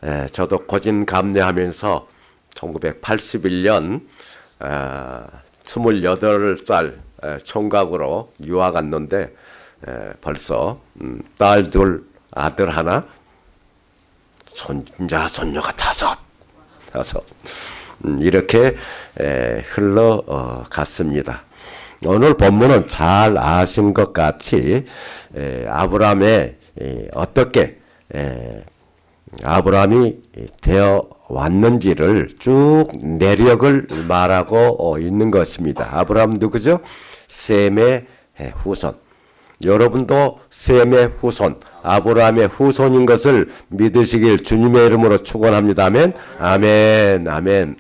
저도 고진감래하면서 1981년 28살 총각으로 유학 갔는데 벌써 딸 둘, 아들 하나, 손자, 손녀가 다섯 이렇게 흘러갔습니다. 오늘 본문은 잘 아신 것 같이 아브라함의 어떻게 아브라함이 되어 왔는지를 쭉 내력을 말하고 있는 것입니다. 아브라함 누구죠? 셈의 후손. 여러분도 셈의 후손, 아브라함의 후손인 것을 믿으시길 주님의 이름으로 축원합니다. 아멘. 아멘. 아멘.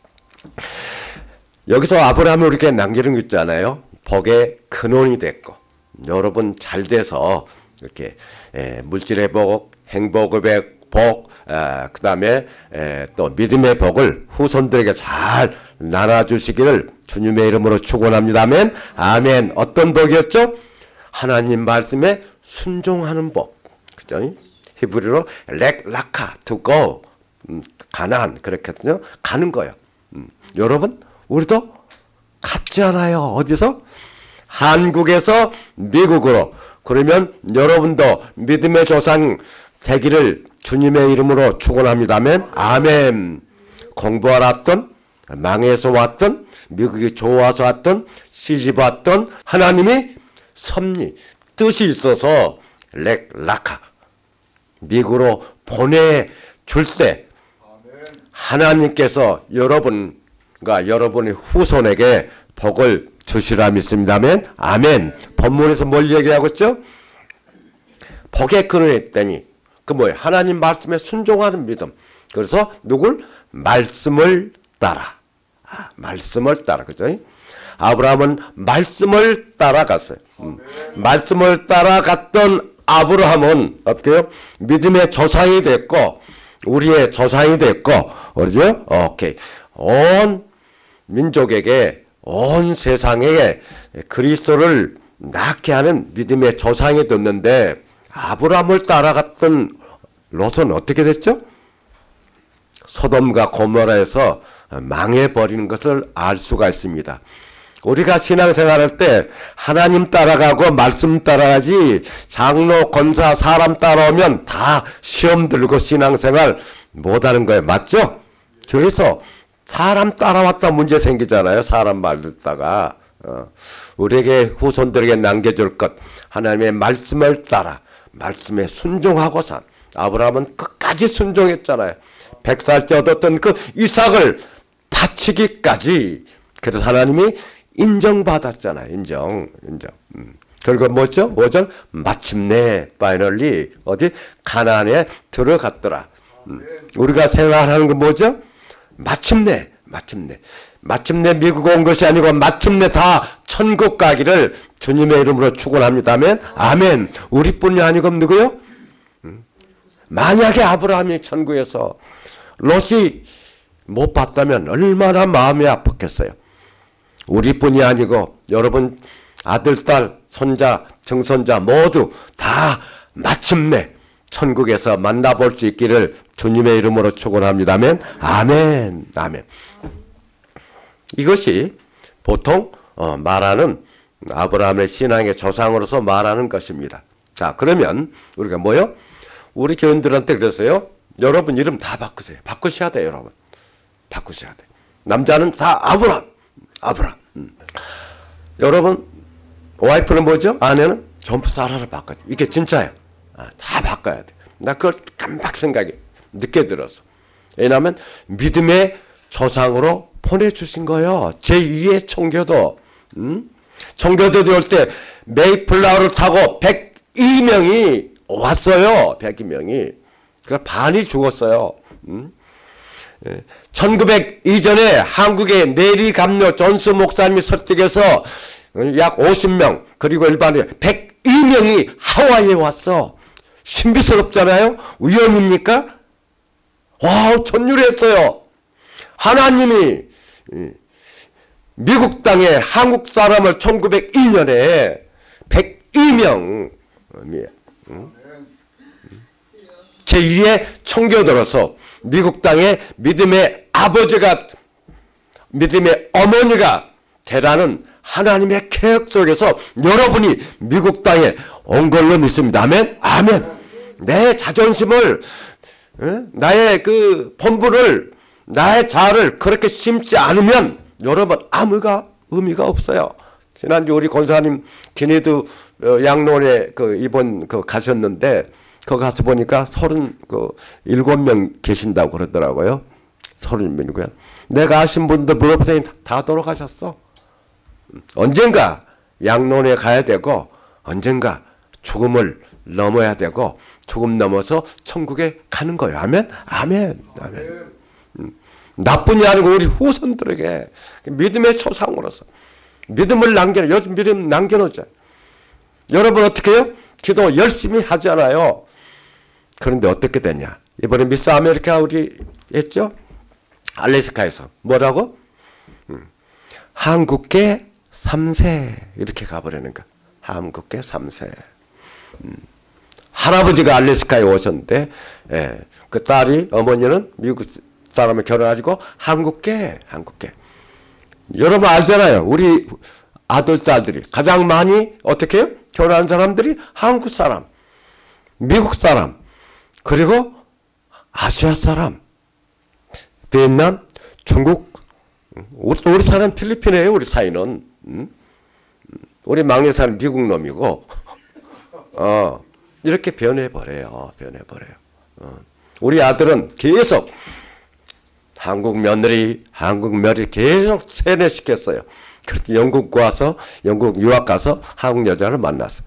여기서 아브라함이 우리에게 남기는 거 있잖아요. 복의 근원이 됐고, 여러분 잘 돼서 이렇게 물질의 복, 행복의 복, 그 다음에 또 믿음의 복을 후손들에게 잘 나눠주시기를 주님의 이름으로 축원합니다. 아멘. 아멘. 어떤 복이었죠? 하나님 말씀에 순종하는 복. 그죠? 히브리로 렉라카, to go. 가난, 그렇거든요. 가는 거예요. 여러분, 우리도 갔지 않아요? 어디서? 한국에서 미국으로. 그러면 여러분도 믿음의 조상 되기를 주님의 이름으로 축원합니다. 아멘. 아멘. 공부하러 왔던, 망해서 왔던, 미국이 좋아서 왔던, 시집 왔던, 하나님이 섭리, 뜻이 있어서 렉라카 미국으로 보내줄 때 하나님께서 여러분과 여러분의 후손에게 복을 주시라 믿습니다. 아멘. 아멘. 본문에서 뭘 얘기하고 있죠? 복의 근원이 있다니 그 뭐예요? 하나님 말씀에 순종하는 믿음. 그래서 누굴? 말씀을 따라. 말씀을 따라. 그죠? 아브라함은 말씀을 따라갔어요. 말씀을 따라갔던 아브라함은 어떻게 해요? 믿음의 조상이 됐고 우리의 조상이 됐고 그러죠? 오케이. 온 민족에게 온 세상에 그리스도를 낳게 하는 믿음의 조상이 됐는데 아브라함을 따라갔던 롯은 어떻게 됐죠? 소돔과 고모라에서 망해버리는 것을 알 수가 있습니다. 우리가 신앙생활할 때 하나님 따라가고 말씀 따라가지 장로, 권사, 사람 따라오면 다 시험 들고 신앙생활 못하는 거예요. 맞죠? 그래서 사람 따라왔다 문제 생기잖아요. 사람 말 듣다가 우리에게 후손들에게 남겨줄 것 하나님의 말씀을 따라 말씀에 순종하고 산 아브라함은 끝까지 순종했잖아요. 100살째 얻었던 그 이삭을 바치기까지 그래서 하나님이 인정받았잖아요. 인정. 결국 뭐죠? 5절 마침내 파이널리 어디 가나안에 들어갔더라. 우리가 생각하는 건 뭐죠? 마침내 미국 온 것이 아니고 마침내 다 천국 가기를 주님의 이름으로 축원합니다. 아멘. 아멘. 우리뿐이 아니고 누구요? 만약에 아브라함이 천국에서 롯이 못 봤다면 얼마나 마음이 아팠겠어요. 우리뿐이 아니고 여러분 아들, 딸, 손자, 증손자 모두 다 마침내 천국에서 만나볼 수 있기를 주님의 이름으로 축원합니다. 아멘. 아멘. 아멘. 이것이 보통 말하는 아브라함의 신앙의 조상으로서 말하는 것입니다. 자, 그러면 우리가 뭐요? 우리 교인들한테 그랬어요. 여러분 이름 다 바꾸세요. 바꾸셔야 돼요, 여러분. 바꾸셔야 돼요. 남자는 다 아브라함. 여러분 와이프는 뭐죠? 아내는 전부 사라를 바꿔야 돼. 이게 진짜야. 다 바꿔야 돼. 나 그걸 깜빡 생각이 늦게 들었어. 왜냐하면 믿음의 조상으로 보내주신 거예요. 제2의 청교도. 청교도도 올 때 메이플라워를 타고 102명이 왔어요. 102명이. 그 반이 죽었어요. 1900 이전에 한국의 내리 감료 존스 목사님이 설득해서 약 50명 그리고 일반인 102명이 하와이에 왔어. 신비스럽잖아요. 우연입니까? 와우, 전율했어요. 하나님이 미국 땅에 한국 사람을 1902년에 102명 제2의 청교도로서 미국 땅에 믿음의 아버지가, 믿음의 어머니가 되라는 하나님의 계획 속에서 여러분이 미국 땅에 온 걸로 믿습니다. 아멘? 아멘. 내 자존심을, 나의 그 본분을, 나의 자아를 그렇게 심지 않으면 여러분 아무가 의미가 없어요. 지난주 우리 권사님 기니드 양론에 이번 가셨는데 거기 가서 보니까 37명 계신다고 그러더라고요. 37명이고요. 내가 아신 분들 물어보더니 다 돌아가셨어. 언젠가 양론에 가야 되고 언젠가 죽음을 넘어야 되고 죽음 넘어서 천국에 가는 거예요. 아멘? 아멘. 아멘. 나뿐이 아니고 우리 후손들에게 믿음의 초상으로서 믿음을 요즘 믿음 남겨놓자. 여러분 어떻게 해요? 기도 열심히 하잖아요. 그런데 어떻게 되냐? 이번에 미스 아메리카 우리 했죠? 알래스카에서 뭐라고? 한국계 3세 이렇게 가버리는 거. 한국계 3세. 할아버지가 알래스카에 오셨는데 그 딸이 어머니는 미국 사람을 결혼하시고 한국계. 여러분 알잖아요. 우리 아들 딸들이 가장 많이 어떻게 해요? 결혼한 사람들이 한국 사람, 미국 사람, 그리고 아시아 사람, 베트남, 중국, 우리 사람 필리핀이에요. 우리 사이는. 우리 막내 사람 미국 놈이고 이렇게 변해버려요. 우리 아들은 계속 한국 며느리 계속 세뇌시켰어요. 그래서 영국 유학 가서 한국 여자를 만났어.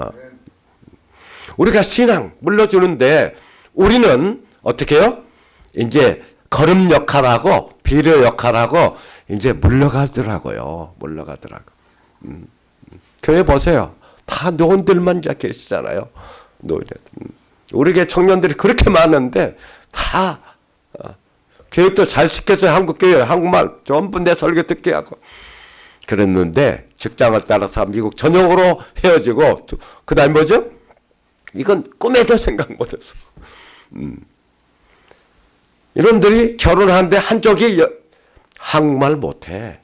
우리가 신앙 물러주는데 우리는 어떻게 해요? 이제 걸음 역할하고 비료 역할하고 이제 물러가더라고요. 교회 보세요. 다 노인들만 이제 계시잖아요. 우리 청년들이 그렇게 많은데 다 교육도 잘 시켜서 한국 교회 한국말 전부 내 설교 듣게 하고 그랬는데 직장을 따라서 미국 전역으로 헤어지고 그 다음에 뭐죠? 이건 꿈에도 생각 못했어. 이놈들이 결혼하는데 한쪽이 한국말 못해.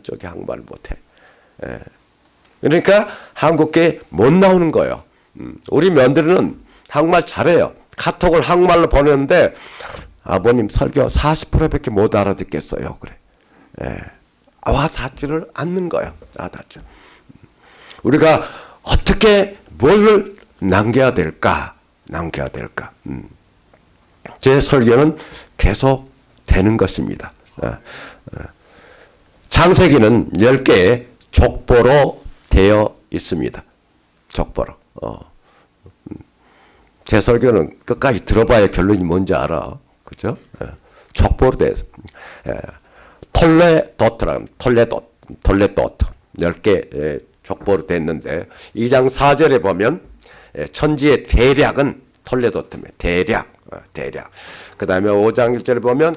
그러니까 한국계 못 나오는 거예요. 우리 며느리는 한국말 잘해요. 카톡을 한국말로 보내는데 아버님 설교 40%밖에 못 알아듣겠어요. 그래. 와 닿지를 않는 거예요. 닿죠. 우리가 어떻게 뭘 남겨야 될까? 제 설교는 계속 되는 것입니다. 창세기는 10개의 족보로 되어 있습니다. 족보로. 제 설교는 끝까지 들어봐야 결론이 뭔지 알아. 그죠? 족보로 되어 있습니다. 톨레도트 10개 족보로 됐는데 2장 4절에 보면 천지의 대략은 톨레도트입니다. 대략. 그 다음에 5장 1절에 보면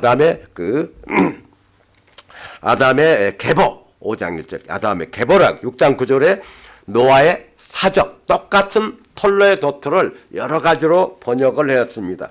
아담의 계보 5장 1절 아담의 계보라 6장 9절에 노아의 사적 똑같은 톨레도트를 여러 가지로 번역을 하였습니다.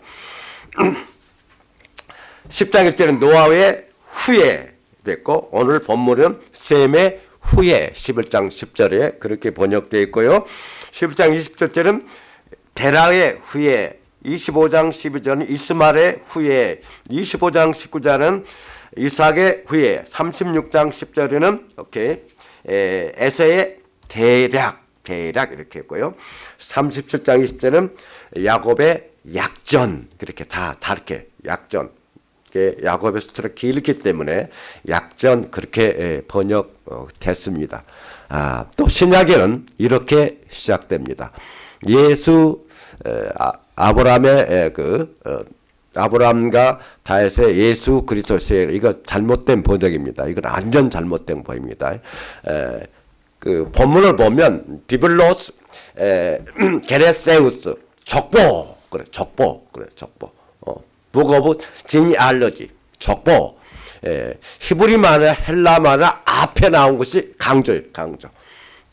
10장 1절은 노아의 후에 됐고 오늘 본문은 셈의 후에 11장 10절에 그렇게 번역되어 있고요. 11장 27절은 데라의 후에 25장 12절은 이스마엘의 후에 25장 19절은 이삭의 후에 36장 10절에는 에서의 대략 이렇게 했고요. 37장 20절은 야곱의 약전 그렇게 다 이렇게 약전 야곱의 수트가 길기 때문에 약전 그렇게 번역됐습니다. 또 신약에는 이렇게 시작됩니다. 예수 아브라함의 아브라함과 다윗의 예수 그리스도의 이거 잘못된 번역입니다. 이건 완전 잘못된 번역입니다. 그 본문을 보면 비블로스 게네세우스 족보 Book of Genealogy 족보 히브리 만화 헬라 만화 앞에 나온 것이 강조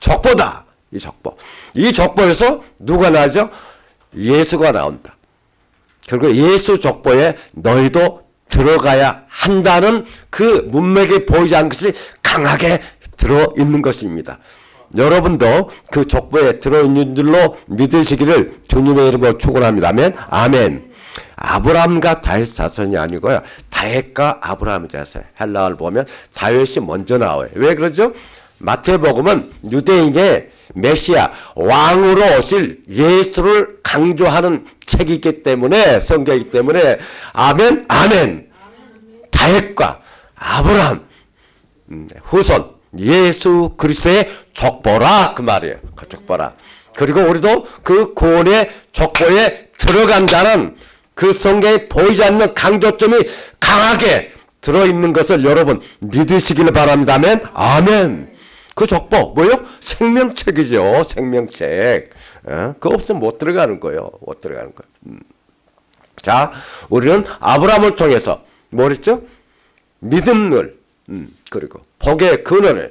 족보다 이 족보에서 누가 나죠? 예수가 나온다. 그리고 예수 족보에 너희도 들어가야 한다는 그 문맥에 보이지 않는 것이 강하게 들어있는 것입니다. 여러분도 그 족보에 들어있는 줄로 믿으시기를 주님의 이름으로 축원합니다. 아멘. 아멘. 아브라함과 다윗 자손이 아니고요. 다윗과 아브라함의 자손. 헬라어를 보면 다윗이 먼저 나와요. 왜 그러죠? 마태복음은 유대인의 메시아 왕으로 오실 예수를 강조하는 책이기 때문에 성경이기 때문에 아멘 아멘. 다윗과 아브라함 후손 예수 그리스도의 족보라 그 말이에요. 그 족보라. 그리고 우리도 그 구원의 족보에 들어간다는 그 성경에 보이지 않는 강조점이 강하게 들어있는 것을 여러분 믿으시길 바랍니다. 아멘. 아멘. 그 족보 뭐요? 생명책이죠. 생명책. 그거 없으면 못 들어가는 거예요. 못 들어가는 거예요. 자, 우리는 아브라함을 통해서 뭐 그랬죠? 믿음을 그리고 복의 근원을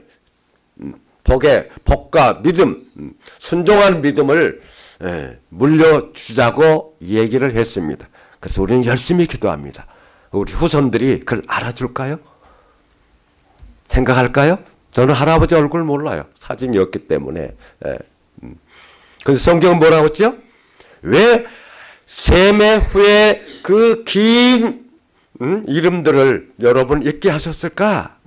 복과 믿음 순종한 믿음을 물려주자고 얘기를 했습니다. 그래서 우리는 열심히 기도합니다. 우리 후손들이 그걸 알아줄까요? 생각할까요? 저는 할아버지 얼굴 몰라요. 사진이 없기 때문에. 그래서 성경은 뭐라고 했죠? 왜 세매 후에 그 긴 이름들을 여러분 잊게 하셨을까?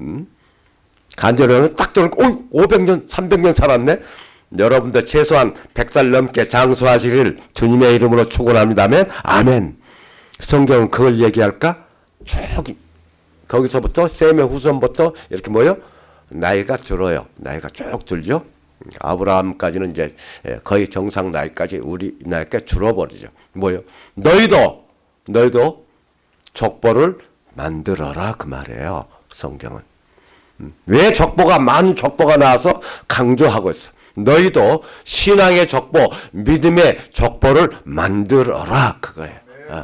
간절히는 딱 저는 500년 300년 살았네. 여러분들 최소한 100살 넘게 장수하시길 주님의 이름으로 축원합니다. 아멘. 아멘. 성경은 그걸 얘기할까? 저기 거기서부터 세매 후손부터 이렇게 뭐요? 나이가 줄어요. 나이가 쭉 들죠. 아브라함까지는 이제 거의 정상 나이까지 우리 나이까지 줄어버리죠. 뭐요? 너희도 족보를 만들어라 그 말이에요. 성경은. 왜 족보가 많은 족보가 나와서 강조하고 있어. 너희도 신앙의 족보, 믿음의 족보를 만들어라 그거예요.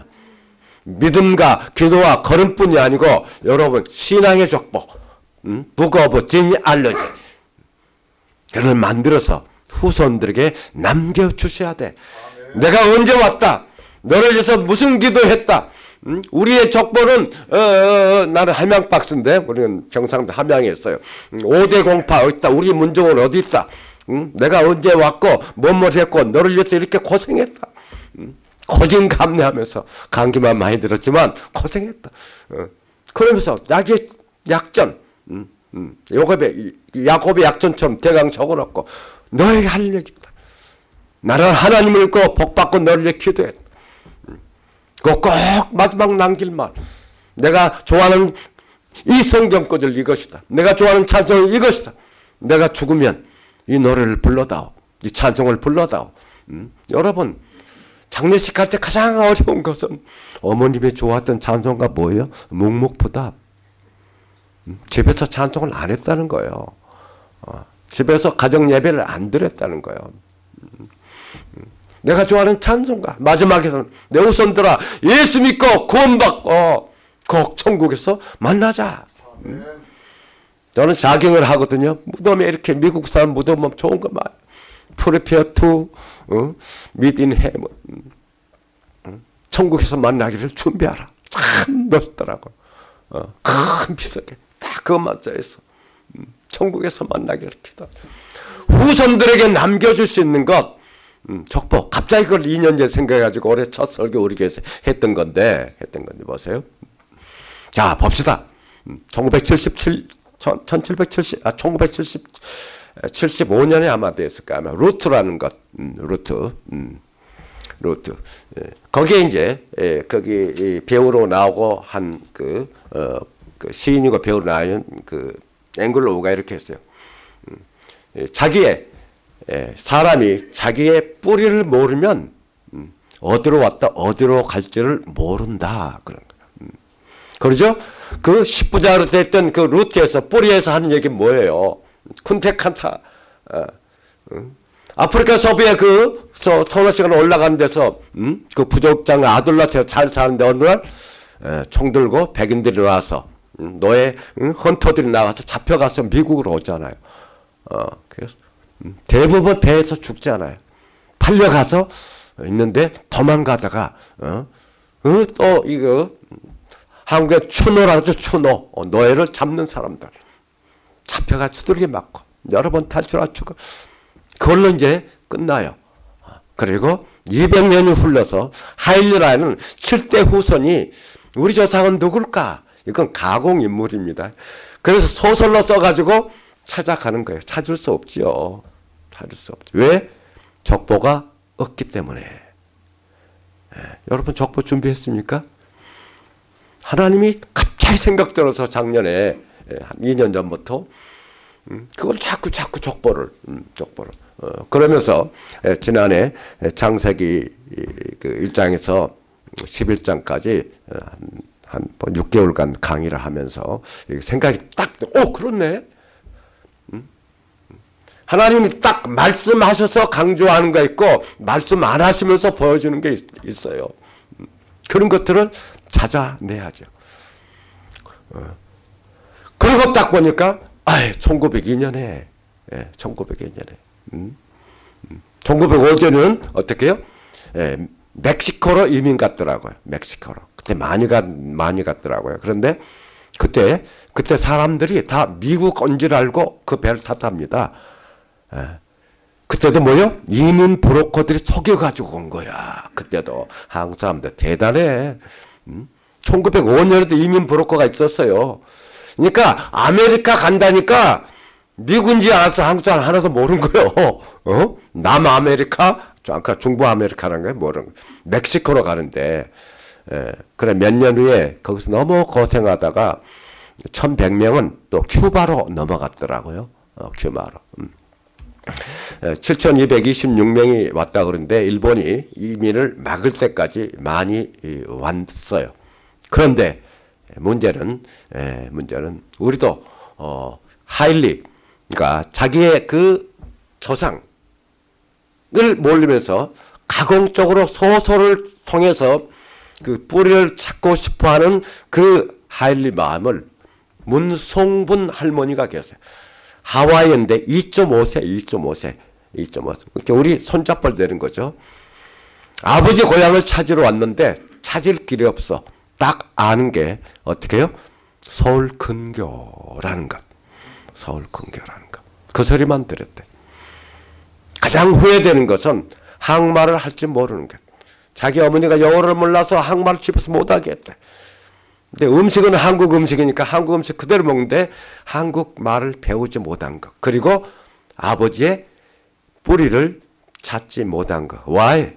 믿음과 기도와 걸음뿐이 아니고 여러분 신앙의 족보, Book of Genealogy 그걸 만들어서 후손들에게 남겨주셔야 돼. 내가 언제 왔다. 너를 위해서 무슨 기도했다. 우리의 족보는 나는 함양박스인데 우리는 경상도 함양에 있어요. 5대 공파 어디 있다. 우리 문정은 어디 있다. 내가 언제 왔고 뭐뭐 했고 너를 위해서 이렇게 고생했다. 고진감래하면서 감기만 많이 들었지만 고생했다. 그러면서 약의 약전 야곱의 약전처럼 대강 적어놓고 너에게 할 얘기 있다. 나는 하나님을 믿고 복받고 너를 위해 기도했다. 꼭 마지막 남길 말. 내가 좋아하는 이 성경구절 이것이다. 내가 좋아하는 찬송은 이것이다. 내가 죽으면 이 노래를 불러다오. 이 찬송을 불러다오. 여러분 장례식 할 때 가장 어려운 것은 어머님이 좋아했던 찬송가 뭐예요? 묵묵부답. 집에서 찬송을 안 했다는 거예요. 집에서 가정 예배를 안 드렸다는 거예요. 내가 좋아하는 찬송가 마지막에서는 내 후손들아 예수 믿고 구원받고 꼭 천국에서 만나자. 저는 자경을 하거든요. 무덤에 이렇게 미국 사람 무덤 보면 좋은 거 많아요. Prepare to meet in heaven. 천국에서 만나기를 준비하라. 참 멋있더라고. 큰 비석에 딱 그것만 써있어. 천국에서 만나기를 기도. 후손들에게 남겨줄 수 있는 것 족보. 갑자기 그걸 2년 전에 생각해가지고 올해 첫 설교 우리 교회에서 했던 건데 보세요. 자 봅시다. 1975년에 아마 됐을까 아마 루트라는 것. 루트. 거기에 이제 거기 배우로 나오고 한 그 시인이고 배우로 나온 그 앵글로우가 이렇게 했어요. 자기의 사람이 자기의 뿌리를 모르면 어디로 왔다 어디로 갈지를 모른다 그런 거예요. 그러죠? 그 10부자로 됐던 그 루트에서 뿌리에서 하는 얘기 뭐예요? 쿤테칸타. 아프리카 서부에 그 서너 시간 올라가는 데서 그 부족장 아둘라트에서 잘 사는데 어느 날 총 들고 백인들이 와서 너의 헌터들이 나가서 잡혀가서 미국으로 오잖아요. 그래서 대부분 배에서 죽지 않아요. 팔려가서 있는데 도망가다가 또 이거 한국의 추노라죠. 추노. 노예를 잡는 사람들. 잡혀가 두들겨 맞고 여러 번 탈출하고 그걸로 이제 끝나요. 그리고 200년이 흘러서 하일리라는 7대 후손이 우리 조상은 누굴까? 이건 가공인물입니다. 그래서 소설로 써가지고 찾아가는 거예요. 찾을 수 없지요. 찾을 수 없죠. 왜? 족보가 없기 때문에. 여러분 족보 준비했습니까? 하나님이 갑자기 생각 들어서 작년에 한 2년 전부터 그걸 자꾸 족보를 그러면서 지난해 창세기 그 1장에서 11장까지 한 6개월간 강의를 하면서 생각이 딱 그렇네. 하나님이 딱 말씀하셔서 강조하는 거 있고 말씀 안 하시면서 보여주는 게 있어요. 그런 것들을 찾아내야죠. 그리고 딱 보니까 1902년에 1902년에 1905년은 어떻게 해요? 멕시코로 이민 갔더라고요. 멕시코로. 그때 많이 갔더라고요. 그런데 그때 사람들이 다 미국 온 줄 알고 그 배를 탔답니다. 그때도 뭐요? 이민 브로커들이 속여가지고 온 거야. 그때도 한국 사람들 대단해. 1905년에도 이민 브로커가 있었어요. 그러니까 아메리카 간다니까 미군지 알아서 한국 사람 하나도 모르는 거예요. 남아메리카, 아까 중부 아메리카라는 거예요. 모르는 거예요. 멕시코로 가는데 그래 몇 년 후에 거기서 너무 고생하다가 1100명은 또 큐바로 넘어갔더라고요. 큐바로. 7226명이 왔다 그러는데 일본이 이민을 막을 때까지 많이 왔어요. 그런데 문제는 우리도 하일리 그러니까 자기의 그 조상을 몰리면서 가공적으로 소설을 통해서 그 뿌리를 찾고 싶어하는 그 하일리 마음을 문송분 할머니가 계세요. 하와이인데 2.5세. 그러니까 우리 손잡벌 되는 거죠. 아버지 고향을 찾으러 왔는데 찾을 길이 없어. 딱 아는 게 어떻게 해요? 서울 근교라는 것. 서울 근교라는 것. 그 소리만 들었대. 가장 후회되는 것은 한국말을 할 줄 모르는 것. 자기 어머니가 영어를 몰라서 한국말을 집에서 못하게 했대. 근데 음식은 한국 음식이니까 한국 음식 그대로 먹는데 한국말을 배우지 못한 것. 그리고 아버지의 뿌리를 찾지 못한 것. Why?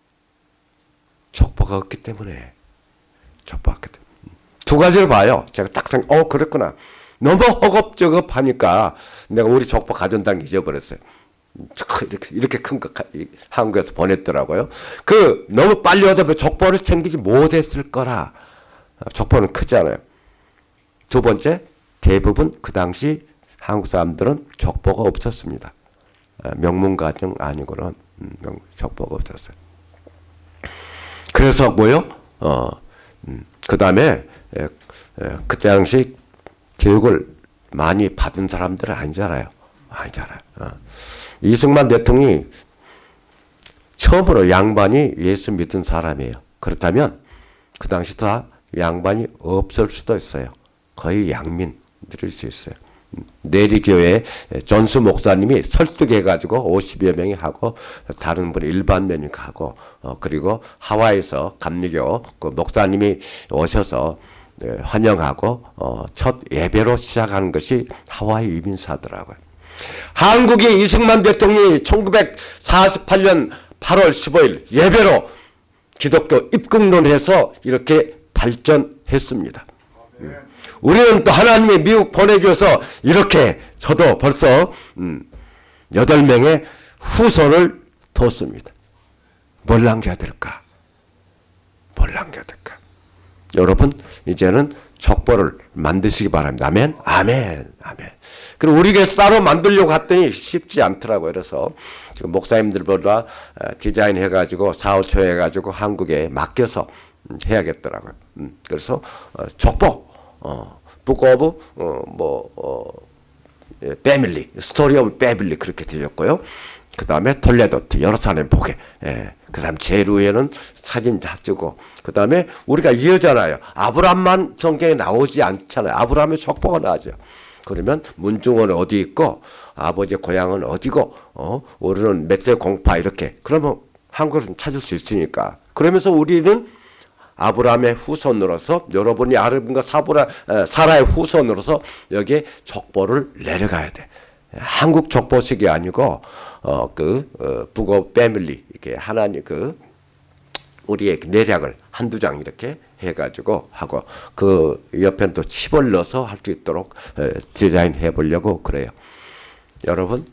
족보가 없기 때문에. 족보가 없기 때문에. 두 가지를 봐요. 제가 딱 그랬구나. 너무 허겁저겁하니까 내가 우리 족보 가져온다는 게 잊어버렸어요. 이렇게 큰 거 한국에서 보냈더라고요. 너무 빨리 오다 보면 족보를 챙기지 못했을 거라. 족보는 크잖아요. 두 번째, 대부분 그 당시 한국 사람들은 족보가 없었습니다. 명문가정 아니고는 족보가 없었어요. 그래서 뭐요? 그 다음에 그때 당시 교육을 많이 받은 사람들은 아니잖아요. 이승만 대통령이 처음으로 양반이 예수 믿은 사람이에요. 그렇다면 그 당시 다 양반이 없을 수도 있어요. 거의 양민들일 수 있어요. 내리교회 전수 목사님이 설득해가지고 50여 명이 하고 다른 분이 일반면이 가고 그리고 하와이에서 감리교 그 목사님이 오셔서 환영하고 첫 예배로 시작하는 것이 하와이 이민사더라고요. 한국의 이승만 대통령이 1948년 8월 15일 예배로 기독교 입국론을 해서 이렇게 발전했습니다. 우리는 또 하나님이 미국 보내줘서 이렇게 저도 벌써 8명의 후손을 뒀습니다. 뭘 남겨야 될까? 여러분 이제는 족보를 만드시기 바랍니다. 아멘? 아멘. 그리고 우리 교회에서 따로 만들려고 했더니 쉽지 않더라고요. 그래서 지금 목사님들보다 디자인 해가지고 4, 5초 해가지고 한국에 맡겨서 해야겠더라고요. 그래서 족보, Book of 패밀리, 스토리 오브 패밀리 그렇게 되었고요. 그 다음에 톨레도트 예루살렘 보게. 예. 그 다음 제일 위에는 사진 다 찍고, 그 다음에 우리가 이어잖아요. 아브라함만 성경에 나오지 않잖아요. 아브라함의 족보가 나오죠. 그러면 문중원은 어디 있고 아버지 고향은 어디고 우리는 몇 대 공파 이렇게. 그러면 한국은 찾을 수 있으니까. 그러면서 우리는 아브라함의 후손으로서, 여러분이 아르빈과 사라의 후손으로서 여기에 족보를 내려가야 돼. 한국 족보식이 아니고 북어 패밀리 이렇게 하나님 우리의 내략을 한두 장 이렇게 해가지고 하고, 그 옆에는 또 칩을 넣어서 할 수 있도록 디자인해 보려고 그래요. 여러분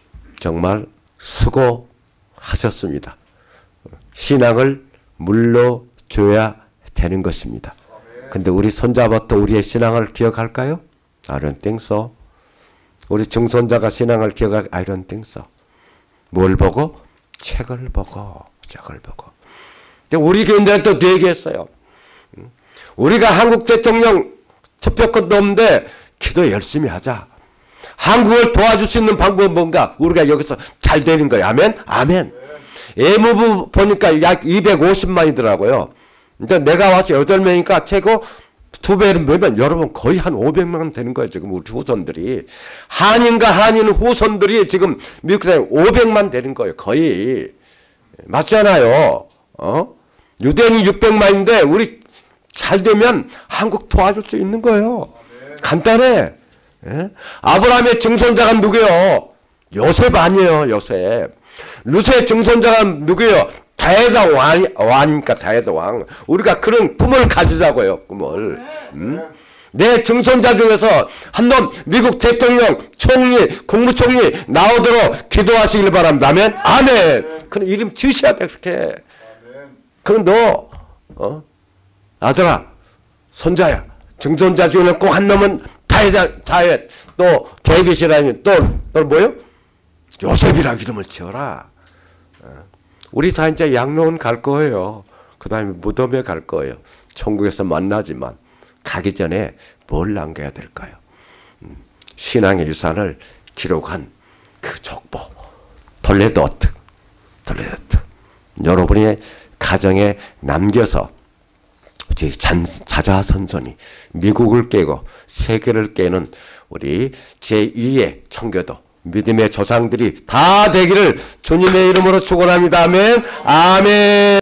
정말 수고하셨습니다. 신앙을 물러줘야 되는 것입니다. 근데 우리 손자부터 우리의 신앙을 기억할까요? I don't think so. 우리 증손자가 신앙을 기억할 I don't think so. 뭘 보고? 책을 보고. 근데 우리 교인들은 또 얘기했어요. 우리가 한국 대통령 투표권도 없는데 기도 열심히 하자. 한국을 도와줄 수 있는 방법은 뭔가? 우리가 여기서 잘 되는 거예요. 아멘? 아멘. 예무부 보니까 약 250만이더라고요. 근데 내가 와서 8명이니까 최고 2배를 보면 여러분 거의 한 500만 되는 거예요. 지금 우리 후손들이. 한인과 한인 후손들이 지금 미국에 500만 되는 거예요. 거의. 맞잖아요. 유대인이 600만인데 우리 잘 되면 한국 도와줄 수 있는 거예요. 간단해. 예? 아브라함의 증손자가 누구예요? 요셉 아니에요. 요셉. 루스의 증손자가 누구예요? 다윗 왕이니까 다윗 왕. 우리가 그런 꿈을 가지자고요. 꿈을. 내 증손자 중에서 한 놈 미국 대통령, 총리, 국무총리 나오도록 기도하시길 바랍니다. 아멘. 아멘. 그런 이름 지으셔야 돼. 그렇게. 그럼 너 아들아, 손자야, 증손자 중에는 꼭 한 놈은 다윗, 또 데이빗이라니, 또 뭐요? 요셉이라 이름을 지어라. 우리 다 이제 양로원 갈 거예요. 그 다음에 무덤에 갈 거예요. 천국에서 만나지만 가기 전에 뭘 남겨야 될까요? 신앙의 유산을 기록한 그 족보, 톨레도트. 여러분의 가정에 남겨서 자자손손이 미국을 깨고 세계를 깨는 우리 제2의 청교도 믿음의 조상들이 다 되기를 주님의 이름으로 축원합니다. 아멘. 아멘.